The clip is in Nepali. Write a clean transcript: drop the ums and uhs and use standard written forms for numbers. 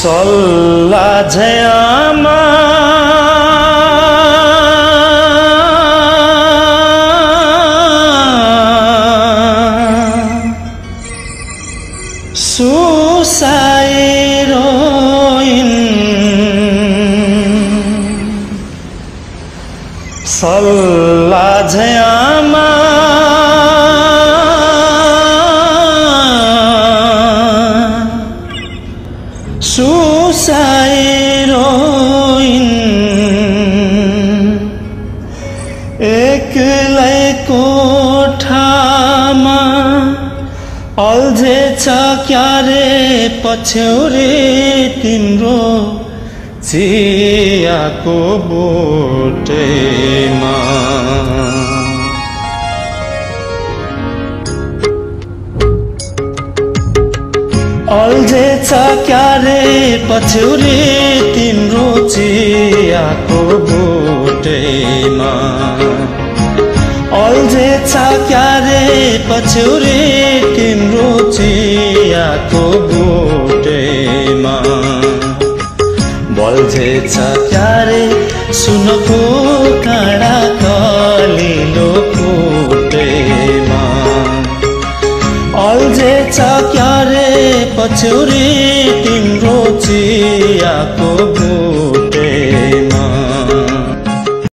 सल्ला झयामा सुसाइरोइन सल्ला झयामा सुसाइरोइन एक्लै कोठामा अल्झेछ क्यारे पछ्यौरे तिम्रो चियाको बोटेमा अल्झेछ क्यारे पछ्यौरे तिम्रो चियाको बोटेमा अल्झेछ क्यारे पछ्यौरे तिम्रो चियाको बोटेमा बल्झेछ क्यारे सुनको काँडा कलिलो कोटेमा अल्झेछ क्यारे पछ्यौरे तिम्रो चियाको